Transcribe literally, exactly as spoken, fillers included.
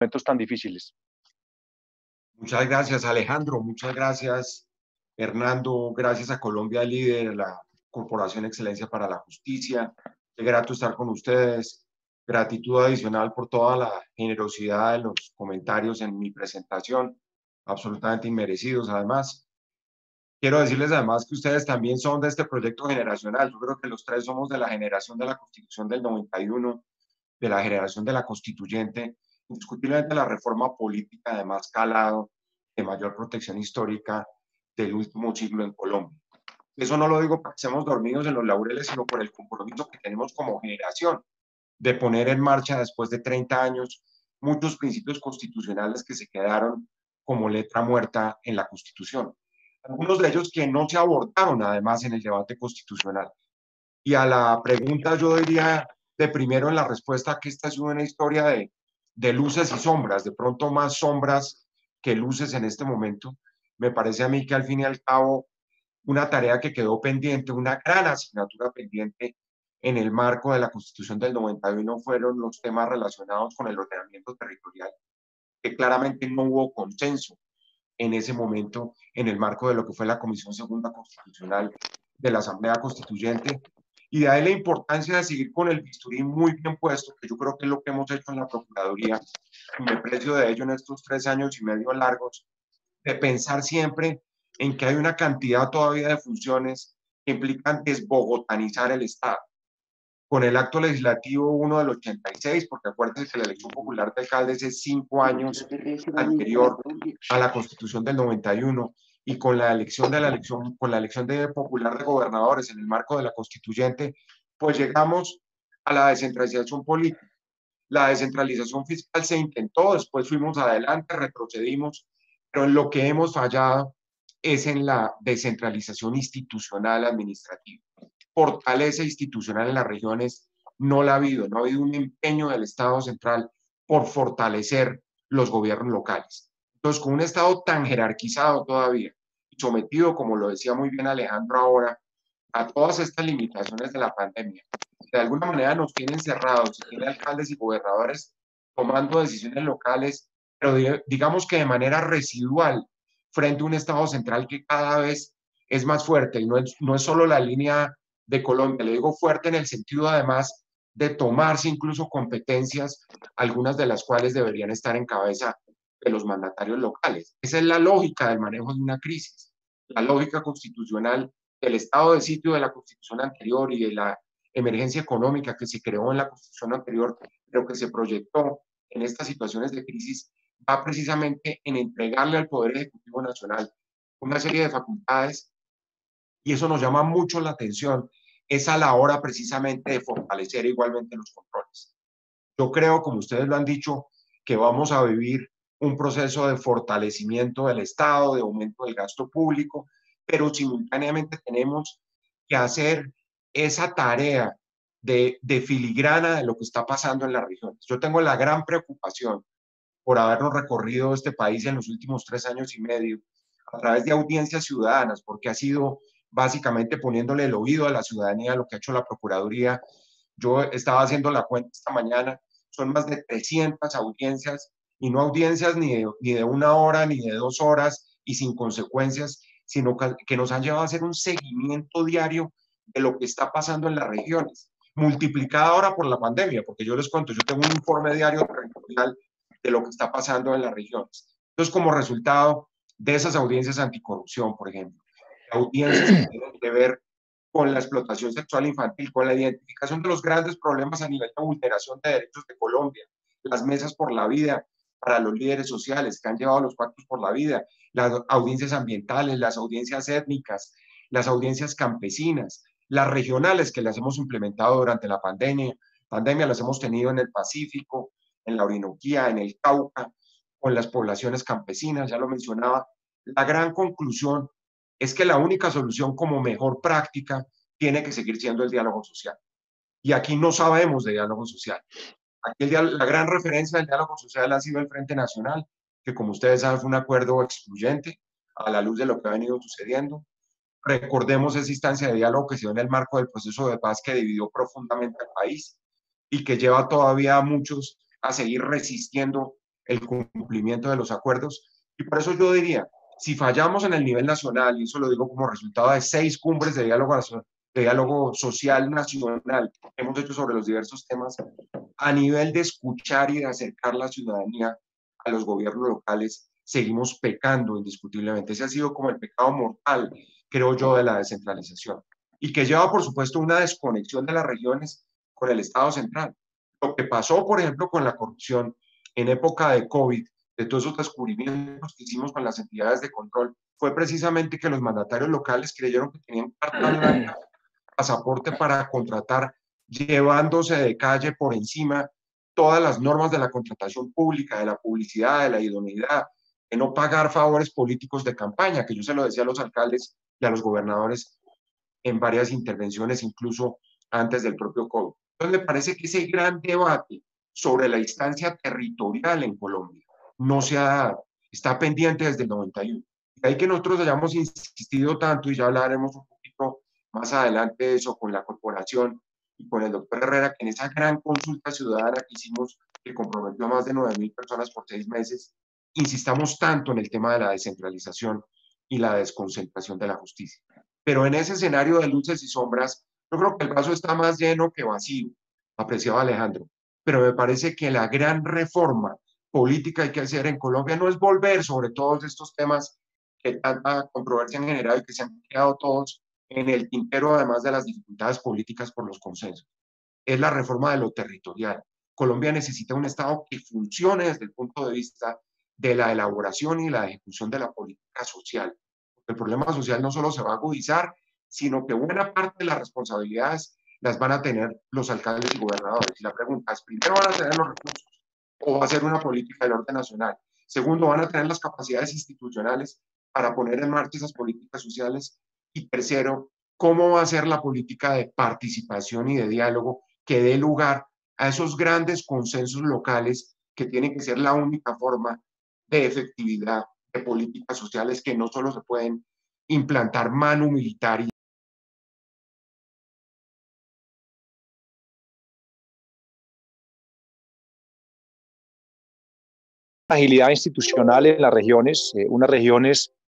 momentos tan difíciles. Muchas gracias, Alejandro. Muchas gracias, Hernando. Gracias a Colombia Líder, la Corporación Excelencia para la Justicia. Qué grato estar con ustedes. Gratitud adicional por toda la generosidad de los comentarios en mi presentación, absolutamente inmerecidos además. Quiero decirles además que ustedes también son de este proyecto generacional. Yo creo que los tres somos de la generación de la Constitución del noventa y uno, de la generación de la Constituyente, indiscutiblemente la reforma política de más calado, de mayor protección histórica del último siglo en Colombia. Eso no lo digo para que estemos dormidos en los laureles, sino por el compromiso que tenemos como generación de poner en marcha después de treinta años muchos principios constitucionales que se quedaron como letra muerta en la Constitución. Algunos de ellos que no se abordaron además en el debate constitucional. Y a la pregunta yo diría de primero en la respuesta que esta es una historia de, de luces y sombras, de pronto más sombras que luces en este momento. Me parece a mí que al fin y al cabo una tarea que quedó pendiente, una gran asignatura pendiente en el marco de la Constitución del noventa y uno fueron los temas relacionados con el ordenamiento territorial, que claramente no hubo consenso en ese momento en el marco de lo que fue la Comisión Segunda Constitucional de la Asamblea Constituyente. Y de ahí la importancia de seguir con el bisturí muy bien puesto, que yo creo que es lo que hemos hecho en la Procuraduría, y me precio de ello en estos tres años y medio largos, de pensar siempre en que hay una cantidad todavía de funciones que implican desbogotanizar el Estado. Con el acto legislativo uno del ochenta y seis, porque acuérdense que la elección popular de alcaldes es cinco años anterior a la Constitución del noventa y uno, y con la elección de la elección, con la elección de popular de gobernadores en el marco de la Constituyente, pues llegamos a la descentralización política. La descentralización fiscal se intentó, después fuimos adelante, retrocedimos, pero en lo que hemos fallado es en la descentralización institucional administrativa. Fortaleza institucional en las regiones no la ha habido, no ha habido un empeño del Estado central por fortalecer los gobiernos locales. Entonces, con un Estado tan jerarquizado todavía y sometido, como lo decía muy bien Alejandro ahora, a todas estas limitaciones de la pandemia, de alguna manera nos tienen cerrados, y tiene alcaldes y gobernadores tomando decisiones locales, pero digamos que de manera residual, frente a un Estado central que cada vez es más fuerte, y no es, no es solo la línea de Colombia, le digo fuerte en el sentido además de tomarse incluso competencias, algunas de las cuales deberían estar en cabeza de los mandatarios locales. Esa es la lógica del manejo de una crisis, la lógica constitucional del estado de sitio de la constitución anterior y de la emergencia económica que se creó en la constitución anterior, pero que se proyectó en estas situaciones de crisis, va precisamente en entregarle al Poder Ejecutivo Nacional una serie de facultades, y eso nos llama mucho la atención, es a la hora precisamente de fortalecer igualmente los controles. Yo creo, como ustedes lo han dicho, que vamos a vivir un proceso de fortalecimiento del Estado, de aumento del gasto público, pero simultáneamente tenemos que hacer esa tarea de, de filigrana de lo que está pasando en las regiones. Yo tengo la gran preocupación por habernos recorrido este país en los últimos tres años y medio a través de audiencias ciudadanas, porque ha sido básicamente poniéndole el oído a la ciudadanía lo que ha hecho la Procuraduría. Yo estaba haciendo la cuenta esta mañana, son más de trescientas audiencias, y no audiencias ni de, ni de una hora ni de dos horas y sin consecuencias, sino que, que nos han llevado a hacer un seguimiento diario de lo que está pasando en las regiones, multiplicada ahora por la pandemia, porque yo les cuento, yo tengo un informe diario territorial de lo que está pasando en las regiones. Entonces, como resultado de esas audiencias anticorrupción, por ejemplo, audiencias que tienen que ver con la explotación sexual infantil, con la identificación de los grandes problemas a nivel de vulneración de derechos de Colombia, las mesas por la vida para los líderes sociales que han llevado los pactos por la vida, las audiencias ambientales, las audiencias étnicas, las audiencias campesinas, las regionales que las hemos implementado durante la pandemia, pandemia las hemos tenido en el Pacífico, en la Orinoquía, en el Cauca, con las poblaciones campesinas, ya lo mencionaba. La gran conclusión es que la única solución como mejor práctica tiene que seguir siendo el diálogo social. Y aquí no sabemos de diálogo social. Aquí el, la gran referencia del diálogo social ha sido el Frente Nacional, que como ustedes saben fue un acuerdo excluyente a la luz de lo que ha venido sucediendo. Recordemos esa instancia de diálogo que se dio en el marco del proceso de paz que dividió profundamente al país y que lleva todavía a muchos a seguir resistiendo el cumplimiento de los acuerdos. Y por eso yo diría, si fallamos en el nivel nacional, y eso lo digo como resultado de seis cumbres de diálogo, de diálogo social nacional que hemos hecho sobre los diversos temas, a nivel de escuchar y de acercar la ciudadanía a los gobiernos locales, seguimos pecando indiscutiblemente. Ese ha sido como el pecado mortal, creo yo, de la descentralización. Y que lleva, por supuesto, una desconexión de las regiones con el Estado central. Lo que pasó, por ejemplo, con la corrupción en época de COVID, de todos esos descubrimientos que hicimos con las entidades de control, fue precisamente que los mandatarios locales creyeron que tenían carta blanca, pasaporte para contratar, llevándose de calle por encima todas las normas de la contratación pública, de la publicidad, de la idoneidad, de no pagar favores políticos de campaña, que yo se lo decía a los alcaldes y a los gobernadores en varias intervenciones, incluso antes del propio COVID. Entonces, me parece que ese gran debate sobre la instancia territorial en Colombia no se ha dado, está pendiente desde el noventa y uno. De ahí que nosotros hayamos insistido tanto, y ya hablaremos un poquito más adelante de eso con la corporación y con el doctor Herrera, que en esa gran consulta ciudadana que hicimos, que comprometió a más de nueve mil personas por seis meses, insistamos tanto en el tema de la descentralización y la desconcentración de la justicia. Pero en ese escenario de luces y sombras, yo creo que el vaso está más lleno que vacío, apreciado Alejandro. Pero me parece que la gran reforma política hay que hacer en Colombia no es volver sobre todos estos temas que tanta controversia han generado y que se han quedado todos en el tintero, además de las dificultades políticas por los consensos. Es la reforma de lo territorial. Colombia necesita un Estado que funcione desde el punto de vista de la elaboración y la ejecución de la política social. El problema social no solo se va a agudizar, sino que buena parte de las responsabilidades las van a tener los alcaldes y gobernadores. Y la pregunta es, primero, ¿van a tener los recursos o va a ser una política del orden nacional? Segundo, ¿van a tener las capacidades institucionales para poner en marcha esas políticas sociales? Y tercero, ¿cómo va a ser la política de participación y de diálogo que dé lugar a esos grandes consensos locales que tienen que ser la única forma de efectividad de políticas sociales que no solo se pueden implantar manu militari? Agilidad institucional en las regiones, eh, unas regiones